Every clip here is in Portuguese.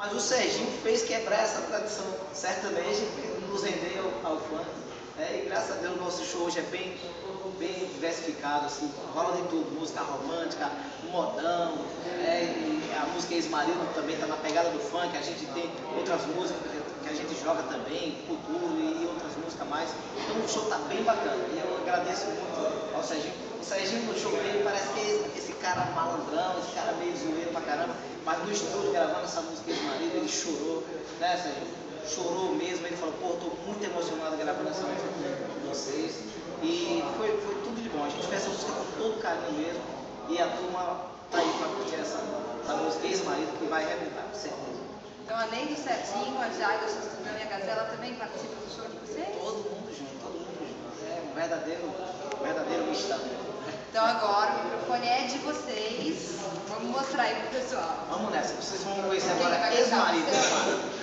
Mas o Serginho fez quebrar essa tradição sertaneja, nos rendeu ao funk. E graças a Deus o nosso show hoje é bem diversificado, assim, rola de tudo, música romântica, modão, e a música Ex-Marido também está na pegada do funk, a gente tem outras músicas que a gente joga também, Futuro e outras músicas mais. Então o show está bem bacana e eu agradeço muito ao Serginho. O Serginho no show dele parece que é esse cara malandrão, esse cara meio zoeiro pra caramba, mas no estúdio gravando essa música Ex-Marido ele chorou, né, Serginho? Chorou mesmo, ele falou, pô, tô muito emocionado gravando essa música com vocês. E foi tudo de bom. A gente fez essa música com todo carinho mesmo. E a turma tá aí pra curtir essa música Ex-Marido que vai arrebentar, com certeza. Então, além do Serginho, a Jade, a Sustão e a Gazela também participam do show de vocês? Todo mundo junto. É um verdadeiro mistão. Então agora o microfone é de vocês. Vamos mostrar aí pro pessoal. Vamos nessa, vocês vão conhecer agora Ex-Marido.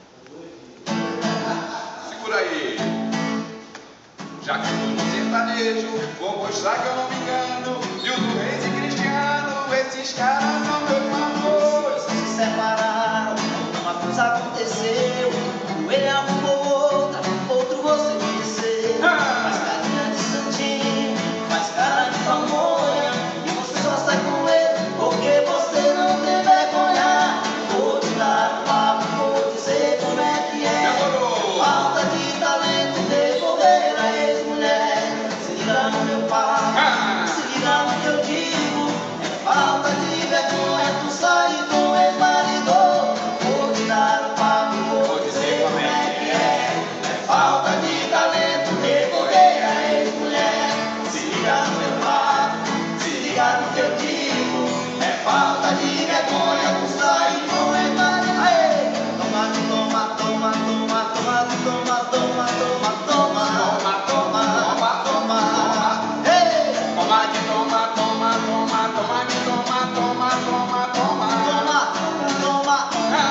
Segura aí. Já que eu tô no sertanejo, vou mostrar que eu não me engano. Nildo Reis e Cristiano, esses caras são meus manos. Vocês se separaram, uma coisa aconteceu. Ele arrumou outra, outro você conheceu. Faz carinha de santinho, faz cara de pamonha. E você só sai com ele porque você não tem vergonha. Vou te dar um papo, vou dizer como é que é. Falta de talento, devolver a ex-mulher. Se liga no meu papo, se liga no que eu digo. É falta de vergonha, tu sai com ex-marido. Vou te dar um papo, vou dizer como é que é. É falta de talento, devolver a ex-mulher. Se liga no meu papo, se liga no que eu digo. É falta de vergonha, tu sai com ex-marido. Toma, toma, toma, toma, toma, toma, toma, toma, toma, toma, toma, ei! Toma de toma, toma, toma, toma de toma, toma, toma, toma. Toma,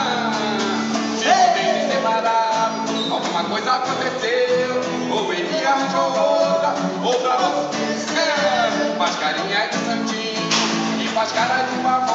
Se se separaram, alguma coisa aconteceu. Ou ele arranjou outra, ou pra você. Faz carinha de santinho e faz cara de pavão.